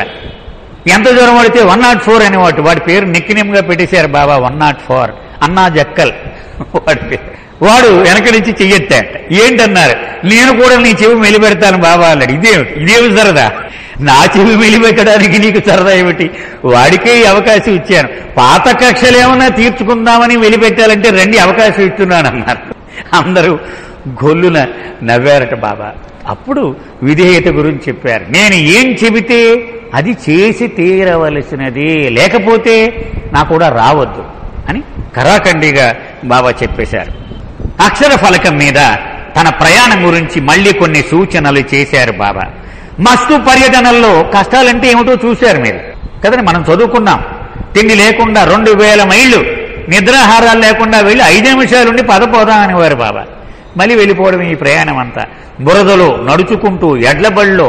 [SPEAKER 1] ఎంత జ్వరం పడితే 104 అనేవాడు. వాడి పేరు నిక్కినేమ్గా పెట్టేశారు బాబా. 104 అన్నా జక్కల్ వాడి పేరు. వాడు వెనక నుంచి చెయ్యెత్తాట. ఏంటన్నారు, నేను కూడా నీ చెవి మెలిపెడతాను బాబా అన్నాడు. ఇదేమి సరదా, నా చెవి మెలిపెట్టడానికి నీకు సరదా ఏమిటి? వాడికే అవకాశం ఇచ్చాను. పాత కక్షలేమన్నా తీర్చుకుందామని వెలిపెట్టాలంటే రండి అవకాశం ఇస్తున్నాను అన్నారు. అందరూ గొల్లున నవ్వారట బాబా. అప్పుడు విధేయత గురించి చెప్పారు. నేను ఏం చెబితే అది చేసి తీరవలసినది, లేకపోతే నా కూడా రావద్దు అని కరాఖండిగా బాబా చెప్పేశారు. అక్షర ఫలకం మీద తన ప్రయాణం గురించి మళ్ళీ కొన్ని సూచనలు చేశారు బాబా. మస్తు పర్యటనల్లో కష్టాలంటే ఏమిటో చూశారు మీరు కదండి. మనం చదువుకున్నాం. తిండి లేకుండా 2000 మైళ్ళు నిద్రాహారాలు లేకుండా వెళ్ళి 5 నిమిషాలుండి పదపోదాం అనేవారు బాబా. మళ్ళీ వెళ్ళిపోవడం ఈ ప్రయాణం అంతా. బురదలో నడుచుకుంటూ ఎడ్లబళ్ళలో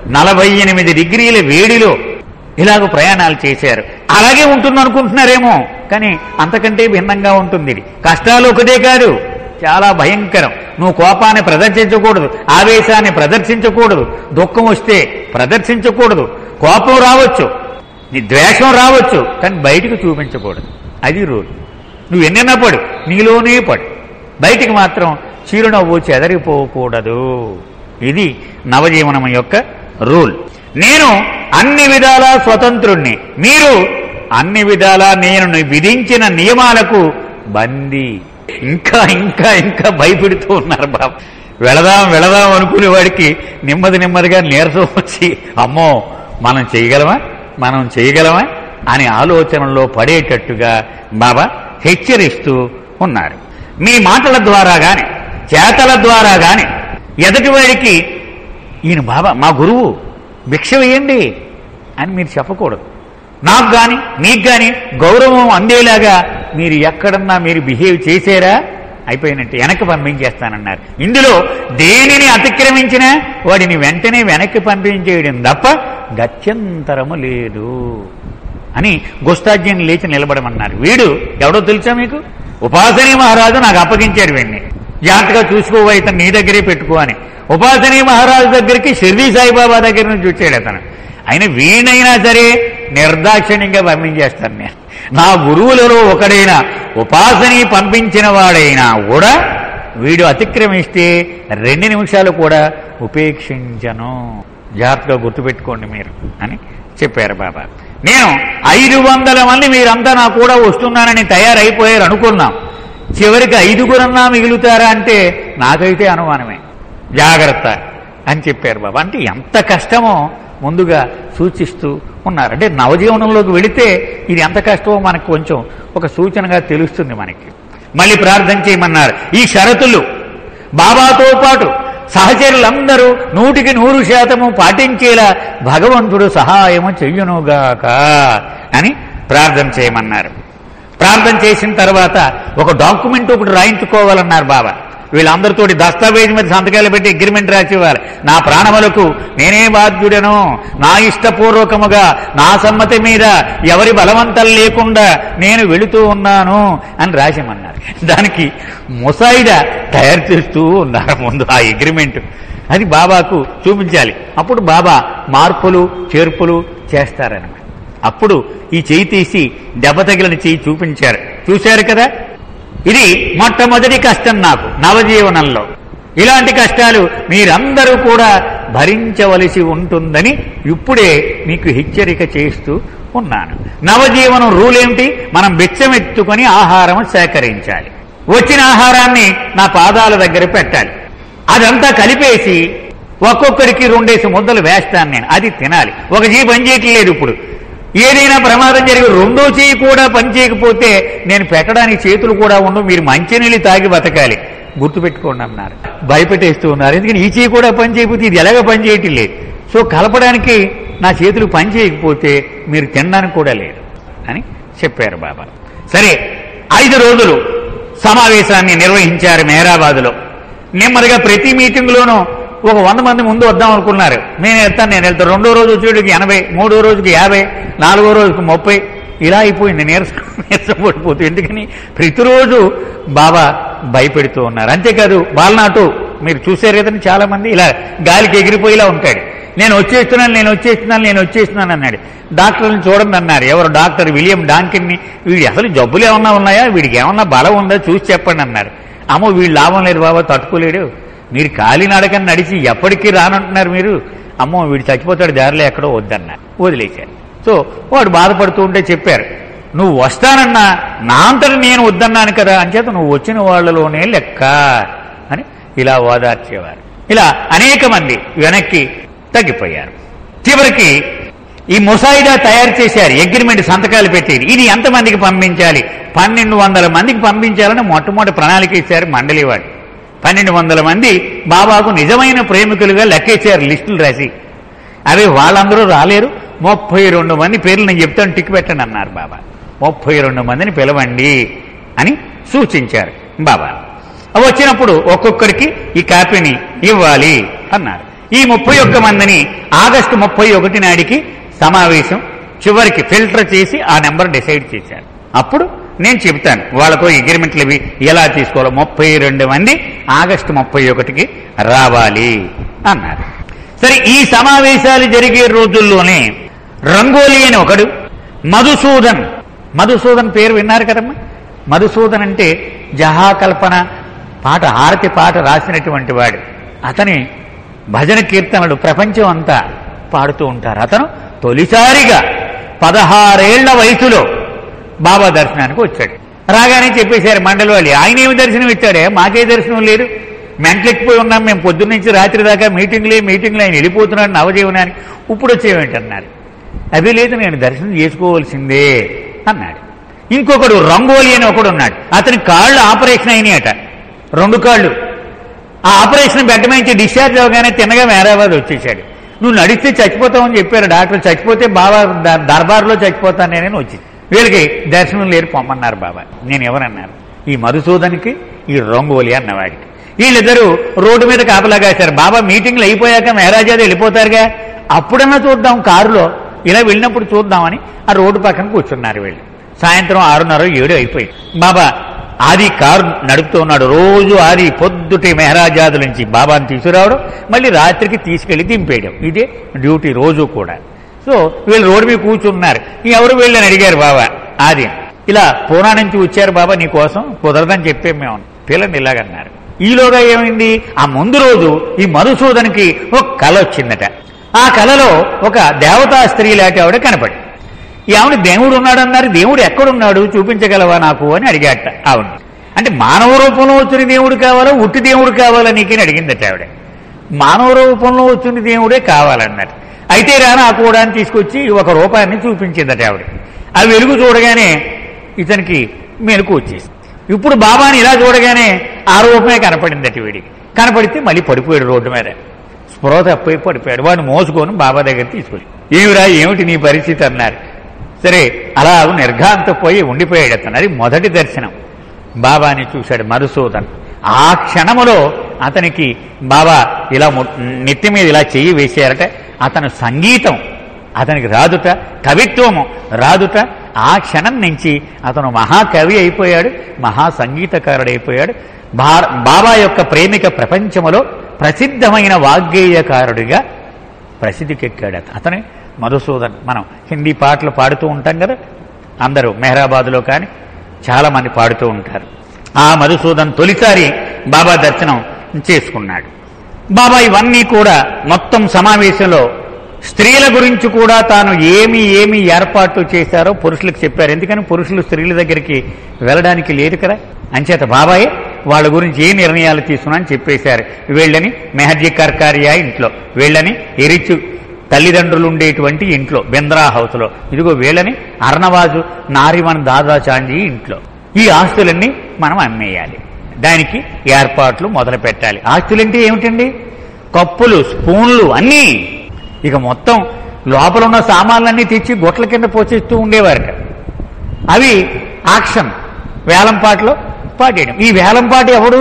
[SPEAKER 1] 48 డిగ్రీల వేడిలో ఇలాగ ప్రయాణాలు చేశారు. అలాగే ఉంటుంది అనుకుంటున్నారేమో, కానీ అంతకంటే భిన్నంగా ఉంటుంది. కష్టాలు ఒకటే కాదు, చాలా భయంకరం. నువ్వు కోపాన్ని ప్రదర్శించకూడదు, ఆవేశాన్ని ప్రదర్శించకూడదు, దుఃఖం వస్తే ప్రదర్శించకూడదు. కోపం రావచ్చు, నీ ద్వేషం రావచ్చు, కానీ బయటకు చూపించకూడదు. అది రూల్. నువ్వు ఎన్నైనా పడు, నీలోనే పడు, బయటికి మాత్రం చిరునవ్వు చెదరిపోకూడదు. ఇది నవజీవనం యొక్క రూల్. నేను అన్ని విధాలా స్వతంత్రుణ్ణి, మీరు అన్ని విధాలా నేను విధించిన నియమాలకు బందీ. ఇంకా ఇంకా ఇంకా భయపెడుతూ ఉన్నారు బాబా. వెళదాం అనుకునే వాడికి నెమ్మదిగా నీరసం వచ్చి అమ్మో మనం చేయగలమా అని ఆలోచనలో పడేటట్టుగా బాబా హెచ్చరిస్తూ ఉన్నారు. మీ మాటల ద్వారా గాని చేతల ద్వారా గాని ఎదుటివాడికి ఈయన బాబా మా గురువు భిక్ష వేయండి అని మీరు చెప్పకూడదు. నాకు గాని మీకు గాని గౌరవం అందేలాగా మీరు ఎక్కడన్నా మీరు బిహేవ్ చేశారా అయిపోయినట్టు వెనక్కి పంపించేస్తానన్నారు. ఇందులో దేనిని అతిక్రమించినా వాడిని వెంటనే వెనక్కి పంపించేయడం తప్ప గత్యంతరము లేదు అని గుస్తాజ్యం లేచి నిలబడమన్నారు. వీడు ఎవడో తెలుసా మీకు? ఉపాసనీ మహారాజు నాకు అప్పగించారు. వీడిని జాగ్రత్తగా చూసుకోవా, ఇతను నీ దగ్గరే పెట్టుకో అని. ఉపాసనీ మహారాజు దగ్గరికి షిర్డీ సాయిబాబా దగ్గర నుంచి వచ్చాడు అతను. ఆయన వీణైనా సరే నిర్దాక్షిణ్యంగా పంపించేస్తాను నేను. నా గురువులలో ఒకడైనా ఉపాసని పంపించిన వాడైనా కూడా వీడు అతిక్రమిస్తే 2 నిమిషాలు కూడా ఉపేక్షించను, జాగ్రత్తగా గుర్తుపెట్టుకోండి మీరు అని చెప్పారు బాబా. నేను 500 మంది మీరంతా నా కూడా వస్తున్నానని తయారైపోయారు అనుకున్నాం. చివరికి 5గురన్నా మిగులుతారా అంటే నాకైతే అనుమానమే. జాగ్రత్త అని చెప్పారు బాబా. అంటే ఎంత కష్టమో ముందుగా సూచిస్తూ ఉన్నారు. అంటే నవజీవనంలోకి వెళితే ఇది ఎంత కష్టమో మనకు కొంచెం ఒక సూచనగా తెలుస్తుంది మనకి. మళ్ళీ ప్రార్థన చేయమన్నారు. ఈ షరతులు బాబాతో పాటు సహచరులందరూ 100% పాటించేలా భగవంతుడు సహాయము చెయ్యునుగాక అని ప్రార్థన చేయమన్నారు. ప్రార్థన చేసిన తర్వాత ఒక డాక్యుమెంట్ ఒకటి రాయించుకోవాలన్నారు బాబా. వీళ్ళందరితోటి దస్తావేజ్ మీద సంతకాలు పెట్టి అగ్రిమెంట్ రాసివ్వాలి. నా ప్రాణములకు నేనే బాధ్యుడను, నా ఇష్టపూర్వకముగా నా సమ్మతి మీద ఎవరి బలవంతం లేకుండా నేను వెళుతూ ఉన్నాను అని రాసిమన్నారు. దానికి ముసాయిదా తయారు చేస్తూ ఉన్నారు ముందు ఆ అగ్రిమెంట్. అది బాబాకు చూపించాలి. అప్పుడు బాబా మార్పులు చేర్పులు చేస్తారన్నమాట. అప్పుడు ఈ చెయ్యి తీసి దెబ్బ తగిలిన చెయ్యి చూపించారు. చూశారు కదా, ఇది మొట్టమొదటి కష్టం నాకు నవజీవనంలో. ఇలాంటి కష్టాలు మీరందరూ కూడా భరించవలసి ఉంటుందని ఇప్పుడే మీకు హెచ్చరిక చేస్తూ ఉన్నాను. నవజీవనం రూల్ ఏమిటి? మనం బిచ్చమెత్తుకొని ఆహారం సేకరించాలి. వచ్చిన ఆహారాన్ని నా పాదాల దగ్గర పెట్టాలి. అదంతా కలిపేసి ఒక్కొక్కడికి 2 ముద్దలు వేస్తాను నేను. అది తినాలి. ఒక చెయ్యి పని చేయట్లేదు. ఇప్పుడు ఏదైనా ప్రమాదం జరిగి 2వ చెయ్యి కూడా పనిచేయకపోతే నేను పెట్టడానికి చేతులు కూడా ఉండవు. మీరు మంచినీళ్ళు తాగి బతకాలి, గుర్తుపెట్టుకోండి అన్నారు. భయపెట్టేస్తూ ఉన్నారు. ఎందుకని ఈ చెయ్యి కూడా పని చేయకపోతే ఇది ఎలాగ పని చేయటం లేదు. సో కలపడానికి నా చేతులు పని చేయకపోతే మీరు తినడానికి కూడా లేదు అని చెప్పారు బాబా. సరే, 5 రోజులు సమావేశాన్ని నిర్వహించారు మెహరాబాద్లో. నెమ్మదిగా ప్రతి మీటింగ్లోనూ ఒక 100 మంది ముందు వద్దాం అనుకున్నారు. నేను వెళ్తాను. 2వ రోజు వచ్చేటికి 80, 3వ రోజుకి 50, 4వ రోజుకి 30 ఇలా అయిపోయింది. నీరసం పడిపోతుంది. ఎందుకని ప్రతిరోజు బాబా భయపెడుతూ ఉన్నారు. అంతేకాదు బాలనాటు మీరు చూసారు కదండి, చాలా మంది ఇలా గాలికి ఎగిరిపోయేలా ఉంటాడు. నేను వచ్చేస్తున్నాను అన్నాడు. డాక్టర్ని చూడండి అన్నారు. ఎవరు? డాక్టర్ విలియం డాంకిన్ని. వీడి అసలు జబ్బులు ఏమన్నా ఉన్నాయా, వీడికి ఏమన్నా బలం ఉందా చూసి చెప్పండి అన్నారు. అమ్మో వీడు లాభం లేదు బాబా, తట్టుకోలేడు. మీరు కాలినడకని నడిచి ఎప్పటికీ రానంటున్నారు మీరు. అమ్మో వీడు చచ్చిపోతాడు దారిలో ఎక్కడో వద్దన్నారు. వదిలేశారు. సో వాడు బాధపడుతూ ఉంటే చెప్పారు, నువ్వు వస్తానన్నా నా అంతటి నేను వద్దన్నాను కదా, అంచేత నువ్వు వచ్చిన వాళ్ళలోనే లెక్క అని ఇలా ఓదార్చేవారు. ఇలా అనేక మంది వెనక్కి తగ్గిపోయారు. చివరికి ఈ ముసాయిదా తయారు చేశారు. అగ్రిమెంట్ సంతకాలు పెట్టేది. ఇది ఎంతమందికి పంపించాలి? 1200 మందికి పంపించాలని మొట్టమొదటి ప్రణాళిక ఇచ్చారు మండలి వాడు. 1200 మంది బాబాకు నిజమైన ప్రేమికులుగా లెక్కేశారు లిస్టులు రాసి. అవి వాళ్ళందరూ రాలేరు. 32 మంది పేర్లు నేను చెప్తాను, టిక్ పెట్టండి అన్నారు బాబా. 32 మందిని పిలవండి అని సూచించారు బాబా. వచ్చినప్పుడు ఒక్కొక్కరికి ఈ కాపీని ఇవ్వాలి అన్నారు. ఈ 31 మందిని ఆగస్టు 31 నాడికి సమావేశం చివరికి ఫిల్టర్ చేసి ఆ నెంబర్ డిసైడ్ చేశారు. అప్పుడు నేను చెబుతాను వాళ్ళతో అగ్రిమెంట్లు ఇవి ఎలా తీసుకోవాలో. 32 మంది ఆగస్టు 31కి రావాలి అన్నారు. సరే, ఈ సమావేశాలు జరిగే రోజుల్లోనే రంగోలి అని ఒకడు, మధుసూదన్ పేరు విన్నారు కదమ్మా. మధుసూదన్ అంటే జహాకల్పన పాట, హారతి పాట రాసినటువంటి వాడు. అతని భజన కీర్తనలు ప్రపంచం అంతా పాడుతూ ఉంటారు. అతను తొలిసారిగా 16 ఏళ్ల వయసులో బాబా దర్శనానికి వచ్చాడు. రాగానే చెప్పేశారు మండలి వాళ్ళు, ఆయన ఏమి దర్శనం ఇచ్చాడే, మాకే దర్శనం లేదు, మెంటలెక్కిపోయి ఉన్నాం మేము, పొద్దున్న నుంచి రాత్రి దాకా మీటింగ్లే ఆయన వెళ్ళిపోతున్నాడు నవజీవనానికి, ఇప్పుడు వచ్చేవేంటన్నారు. అవి లేదు, నేను దర్శనం చేసుకోవాల్సిందే అన్నాడు. ఇంకొకడు రంగోలి అని ఒకడు ఉన్నాడు, అతని కాళ్ళు ఆపరేషన్ అయినాయట, 2 కాళ్ళు. ఆ ఆపరేషన్ బెడ్ నుంచి డిశ్చార్జ్ అవగానే తిన్నగా మేరాబాద్ వచ్చేసాడు. నువ్వు నడిస్తే చచ్చిపోతావని చెప్పారు డాక్టర్, చచ్చిపోతే బాబా దర్బార్లో చచ్చిపోతాను నేనని వచ్చింది. వీళ్ళకి దర్శనం లేరు పొమ్మన్నారు బాబా. నేను ఎవరన్నారు, ఈ మధుసూదన్కి ఈ రంగోలి అన్నవాడికి. వీళ్ళిద్దరూ రోడ్డు మీద కాపలాగాశారు. బాబా మీటింగ్లు అయిపోయాక మెహరాజాది వెళ్ళిపోతారుగా, అప్పుడన్నా చూద్దాం కారులో, ఇలా వెళ్ళినప్పుడు చూద్దామని ఆ రోడ్డు పక్కన కూర్చున్నారు వీళ్ళు. సాయంత్రం 6:30, 7 అయిపోయింది. బాబా ఆది కారు నడుపుతూ ఉన్నాడు. రోజు ఆది పొద్దుటి మెహరాజాదు నుంచి బాబాని తీసుకురావడం, మళ్ళీ రాత్రికి తీసుకెళ్లి దింపేయడం, ఇదే డ్యూటీ రోజు కూడా. సో వీళ్ళు రోడ్డు మీద కూర్చున్నారు. ఎవరు వీళ్ళని అడిగారు బాబా ఆది. ఇలా పూనా నుంచి వచ్చారు బాబా నీకోసం, కుదరదని చెప్పే మేము పిల్లని ఇలాగన్నారు. ఈలోగా ఏమైంది, ఆ ముందు రోజు ఈ మధుసూదన్కి ఒక కళ వచ్చిందట. ఆ కళలో ఒక దేవతా స్త్రీ లాంటి ఆవిడ కనపడి, ఆవిడ దేవుడు ఉన్నాడన్నారు, దేవుడు ఎక్కడున్నాడు చూపించగలవా నాకు అని అడిగాట ఆవిడ. అంటే మానవ రూపంలో వచ్చిన దేవుడు కావాలా, ఉట్టి దేవుడు కావాలా నీకని అడిగిందట ఆవిడ. మానవ రూపంలో వచ్చిన దేవుడే కావాలన్నట్టు. అయితే రానా ఆ కూడా తీసుకొచ్చి 1 రూపాయిని చూపించిందట ఆవిడ. ఆ వెలుగు చూడగానే ఇతనికి మెలకు వచ్చేసి, ఇప్పుడు బాబాని ఇలా చూడగానే ఆ రూపమే కనపడిందట వీడికి. కనపడితే మళ్ళీ పడిపోయాడు రోడ్డు మీద, స్పృహ తప్పిపోయి పడిపోయాడు. వాడిని మోసుకొని బాబా దగ్గర తీసుకొచ్చి, ఏమిరా ఏమిటి నీ పరిస్థితి అన్నారు. సరే అలా నిర్ఘాంతపోయి ఉండిపోయాడు అతను. అది మొదటి దర్శనం. బాబాని చూశాడు మధుసూదన్. ఆ క్షణములో అతనికి బాబా ఇలా నెత్తి మీద ఇలా చెయ్యి వేశారట. అతను సంగీతం అతనికి రాదుట, కవిత్వము రాదుట. ఆ క్షణం నుంచి అతను మహాకవి అయిపోయాడు, మహాసంగీతకారుడైపోయాడు. బాబా యొక్క ప్రేమిక ప్రపంచములో ప్రసిద్ధమైన వాగ్గేయకారుడిగా ప్రసిద్ధికెక్కాడు అతని మధుసూదన్. మనం హిందీ పాటలు పాడుతూ ఉంటాం కదా, అందరూ మెహరాబాద్లో కానీ చాలామంది పాడుతూ ఉంటారు. ఆ మధుసూదన్ తొలిసారి బాబా దర్శనం చేసుకున్నాడు. బాబా ఇవన్నీ కూడా మొత్తం సమావేశంలో స్త్రీల గురించి కూడా తాను ఏమి ఏర్పాట్లు చేశారో పురుషులకు చెప్పారు. ఎందుకని పురుషులు స్త్రీల దగ్గరికి వెళ్ళడానికి లేదు కదా, అంచేత బాబాయే వాళ్ళ గురించి ఏ నిర్ణయాలు తీసుకున్నా అని చెప్పేశారు. వీళ్ళని మెహర్జీ కర్కారియా ఇంట్లో, వీళ్ళని ఎరిచు తల్లిదండ్రులు ఉండేటువంటి ఇంట్లో బెంద్రా హౌస్లో, ఇదిగో వీళ్ళని అర్ణవాజు నారిమన్ దాదా చాంజీ ఇంట్లో. ఈ ఆస్తులన్నీ మనం అమ్మేయాలి, దానికి ఏర్పాట్లు మొదలు పెట్టాలి. ఆస్తులంటే ఏమిటండి, కప్పులు స్పూన్లు అన్నీ. ఇక మొత్తం లోపల ఉన్న సామాన్లన్నీ తెచ్చి గొట్ల కింద పోసేస్తూ ఉండేవారట. అవి ఆక్షన్ వేలంపాట్లో పాడేయడం. ఈ వేలంపాట ఎవడు,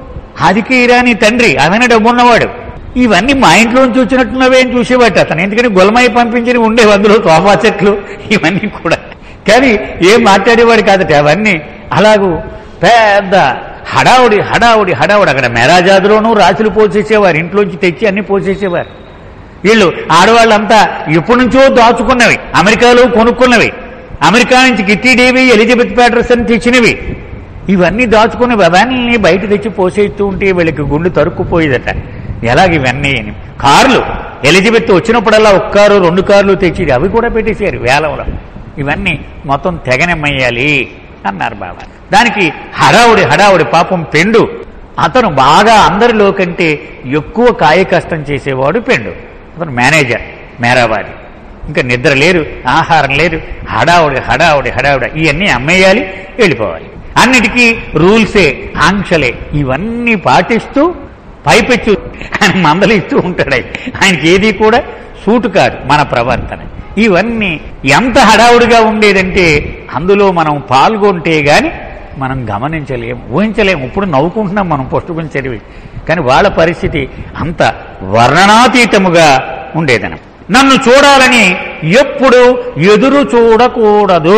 [SPEAKER 1] ఆదికి ఇరానీ తండ్రి, ఆయన డబ్బున్నవాడు. ఇవన్నీ మా ఇంట్లోంచి వచ్చినట్టున్నవే అని చూసేవాట అతను. ఎందుకని గులమై పంపించి ఉండేవి అందులో సోఫా సెట్లు ఇవన్నీ కూడా. కానీ ఏం మాట్లాడేవాడు కాదట. అవన్నీ అలాగూ పెద్ద హడావుడి హడావుడి హడావుడి. అక్కడ మెహరాజాదులోనూ రాసులు పోసేసేవారు, ఇంట్లోంచి తెచ్చి అన్ని పోసేసేవారు. వీళ్ళు ఆడవాళ్ళంతా ఎప్పటి నుంచో దాచుకున్నవి, అమెరికాలో కొనుక్కున్నవి, అమెరికా నుంచి కిట్టి డేవి, ఎలిజబెత్ ప్యాటర్సన్ తెచ్చినవి, ఇవన్నీ దాచుకున్నవి అవన్నీ బయట తెచ్చి పోసేస్తూ ఉంటే వీళ్ళకి గుండె తరుక్కుపోయేదట. ఎలాగ ఇవన్నీ కార్లు ఎలిజబెత్ వచ్చినప్పుడల్లా 1 కారు 2 కార్లు తెచ్చి అవి కూడా పెట్టేశారు వేలంలో. ఇవన్నీ మొత్తం తెగనెమ్మయ్యాలి అన్నారు బాబా. దానికి హడావుడి పాపం పెండు. అతను బాగా అందరిలో కంటే ఎక్కువ కాయ కష్టం చేసేవాడు పెండు. అతను మేనేజర్ మేరాబాది. ఇంకా నిద్ర లేదు, ఆహారం లేదు, హడావుడి. ఇవన్నీ అమ్మేయాలి, వెళ్ళిపోవాలి. అన్నిటికీ రూల్సే, ఆంక్షలే. ఇవన్నీ పాటిస్తూ పైపెచ్చు ఆయన మందలిస్తూ ఉంటాడు. ఆయనకి ఏది కూడా సూటు కాదు మన ప్రవర్తన. ఇవన్నీ ఎంత హడావుడిగా ఉండేదంటే అందులో మనం పాల్గొంటే గాని మనం గమనించలేము, ఊహించలేము. ఇప్పుడు నవ్వుకుంటున్నాం మనం పుస్తకం చదివి, కానీ వాళ్ళ పరిస్థితి అంత వర్ణనాతీతముగా ఉండేదన. నన్ను చూడాలని ఎప్పుడు ఎదురు చూడకూడదు.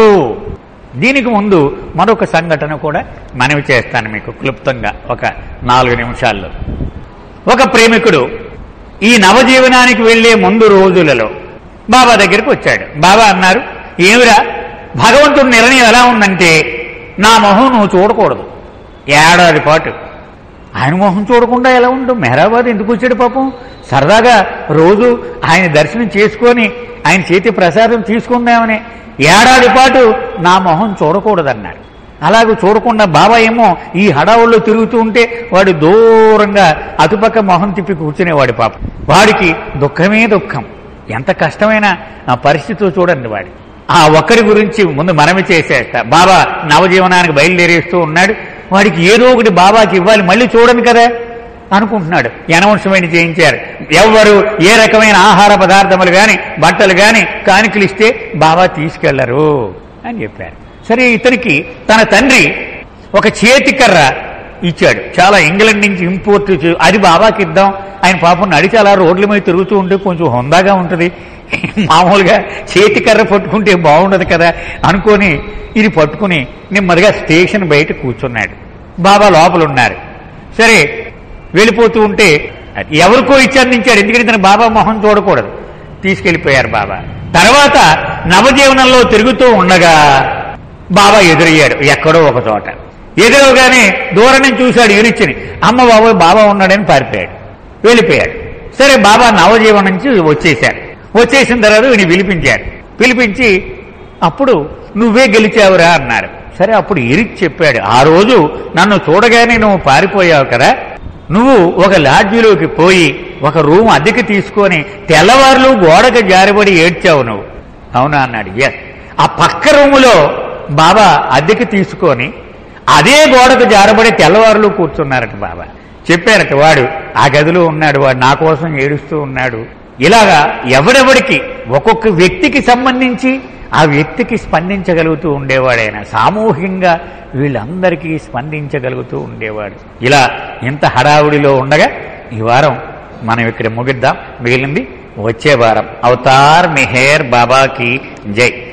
[SPEAKER 1] దీనికి ముందు మరొక సంఘటన కూడా మనవి చేస్తాను మీకు క్లుప్తంగా ఒక 4 నిమిషాల్లో. ఒక ప్రేమికుడు ఈ నవజీవనానికి వెళ్లే ముందు రోజులలో బాబా దగ్గరికి వచ్చాడు. బాబా అన్నారు, ఏమిరా భగవంతుడి నిర్ణయం ఎలా ఉందంటే నా మొహం నువ్వు చూడకూడదు. 1 ఏడాది పాటు ఆయన మొహం చూడకుండా ఎలా ఉండు? మెహరాబాద్ ఎందుకు వచ్చాడు పాపం? సరదాగా రోజు ఆయన దర్శనం చేసుకొని ఆయన చేతి ప్రసాదం తీసుకుందామని ఏడాది పాటు నా మొహం చూడకూడదన్నాడు. అలాగూ చూడకుండా బాబా ఏమో ఈ హడావుల్లో తిరుగుతూ ఉంటే వాడు దూరంగా అటుపక్క మొహం తిప్పి కూర్చునేవాడు. పాపం వాడికి దుఃఖమే దుఃఖం. ఎంత కష్టమైన పరిస్థితితో చూడండి వాడి. ఆ ఒక్కరి గురించి ముందు మనమే చేసేస్తా. బాబా నవజీవనానికి బయలుదేరేస్తూ ఉన్నాడు. వాడికి ఏదో ఒకటి బాబాకి ఇవ్వాలి, మళ్ళీ చూడను కదా అనుకుంటున్నాడు. అనౌన్స్మెంట్ చేయించారు, ఎవ్వరు ఏ రకమైన ఆహార పదార్థములు కానీ బట్టలు కానీ కానుకలు ఇస్తే బాబా తీసుకెళ్లరు అని చెప్పారు. సరే, ఇతనికి తన తండ్రి ఒక చేతికర్ర ఇచ్చాడు, చాలా ఇంగ్లాండ్ నుంచి ఇంపోర్ట్. అది బాబాకి ఇద్దాం, ఆయన పాపం నడిచి అలా రోడ్ల మీద తిరుగుతూ ఉంటే కొంచెం హుందాగా ఉంటుంది, మామూలుగా చేతికర్ర పట్టుకుంటే బాగుండదు కదా అనుకొని ఇది పట్టుకుని నెమ్మదిగా స్టేషన్ బయట కూర్చున్నాడు. బాబా లోపల ఉన్నారు. సరే, వెళ్ళిపోతూ ఉంటే ఎవరికో ఇచ్చి అందించాడు, ఎందుకంటే తన బాబా మొహం చూడకూడదు. తీసుకెళ్లిపోయారు బాబా. తర్వాత నవజీవనంలో తిరుగుతూ ఉండగా బాబా ఎదురయ్యాడు ఎక్కడో ఒక చోట. ఎదురవగానే దూరం నుంచి చూశాడు ఎరిచిని. అమ్మ బాబోయ్ బాబా ఉన్నాడని పారిపోయాడు, వెళ్ళిపోయాడు. సరే, బాబా నవజీవనం నుంచి వచ్చేశారు. వచ్చేసిన తర్వాత వీడిని పిలిపించారు. పిలిపించి అప్పుడు నువ్వే గెలిచావురా అన్నారు. సరే, అప్పుడు ఎరిచి చెప్పాడు, ఆ రోజు నన్ను చూడగానే నువ్వు పారిపోయావు కదా, నువ్వు ఒక లాడ్జిలోకి పోయి ఒక రూమ్ అద్దెకి తీసుకొని తెల్లవారులు గోడకు జారిపడి ఏడ్చావు నువ్వు. అవునా అన్నాడు. ఎస్. ఆ పక్క రూములో బాబా అద్దెకి తీసుకొని అదే గోడకు జారబడి తెల్లవారులు కూర్చున్నారట బాబా. చెప్పారట, వాడు ఆ గదిలో ఉన్నాడు, వాడు నా కోసం ఏడుస్తూ ఉన్నాడు. ఇలాగా ఎవడెవడికి ఒక్కొక్క వ్యక్తికి సంబంధించి ఆ వ్యక్తికి స్పందించగలుగుతూ ఉండేవాడైనా సామూహికంగా వీళ్ళందరికీ స్పందించగలుగుతూ ఉండేవాడు. ఇలా ఇంత హడావుడిలో ఉండగా ఈ వారం మనం ఇక్కడ ముగిద్దాం. మిగిలింది వచ్చే వారం. అవతార్ మెహర్ బాబాకి జై.